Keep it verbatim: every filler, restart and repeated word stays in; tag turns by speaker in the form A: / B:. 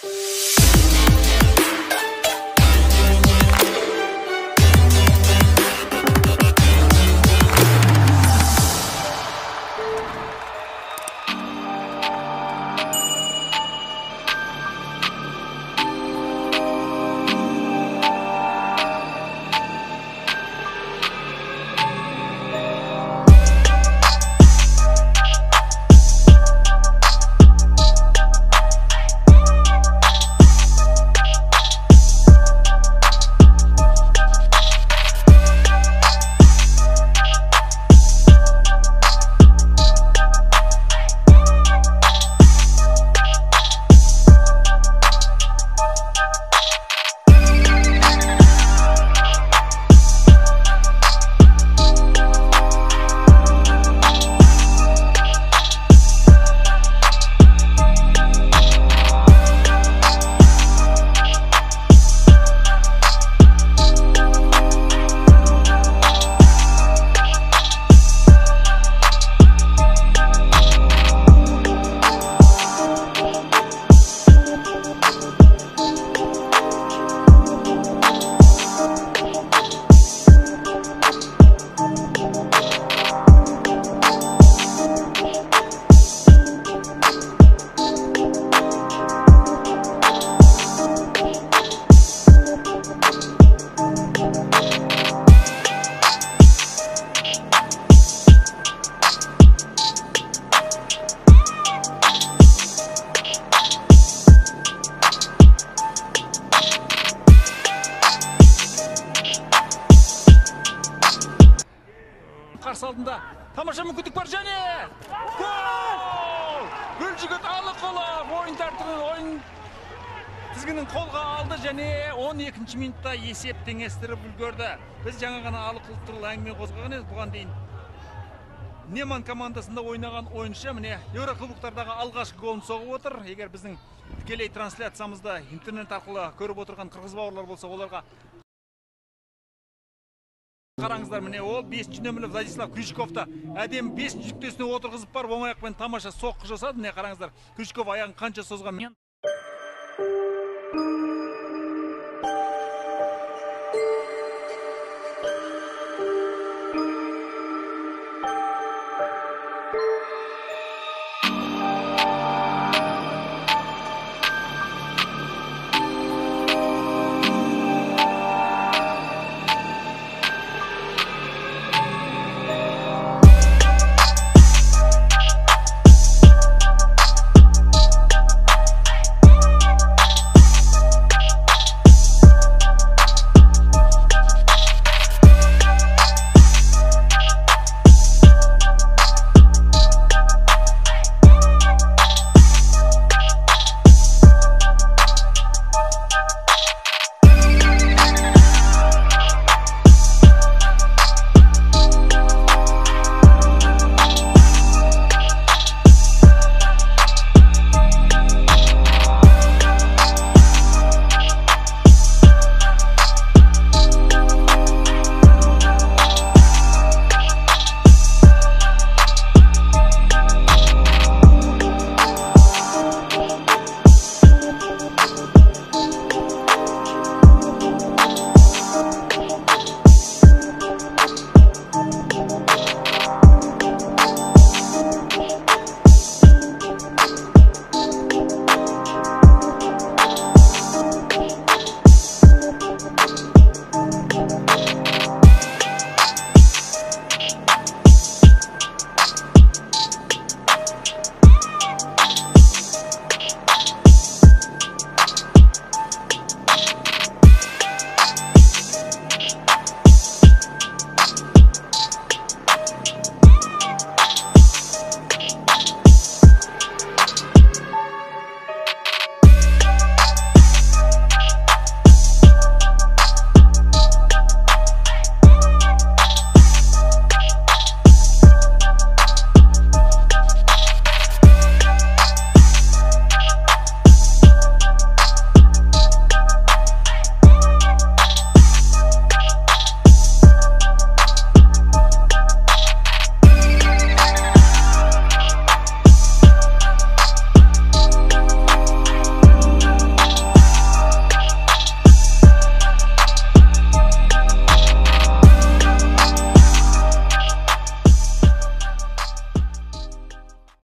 A: Қарсы алдында тамаша мүмкіндік бар және гол! Гүлжігіт Алықұлы ойын тәртібін ойын тізгінін қолға алды және он екінші минутта есеп теңестіріп үлгерді. Біз жаңа ғана Алықұлы туралы әңгіме қозғаған едік. Бұған дейін Неман командасында ойнаған ойыншы міне Еурокубоктардағы алғашқы голын соғып отыр. Егер біздің тікелей трансляциямызды интернет арқылы көріп отырған қырғыз бауырлар болса, оларға қараңыздар, міне ол бесінші нөмірлі Владислав Крючковты әдем бесінші жүктесіне отырғызып бар, оң аяқпен тамаша соққы жасады. Міне қараңыздар, Крючков аяғын қанша созған.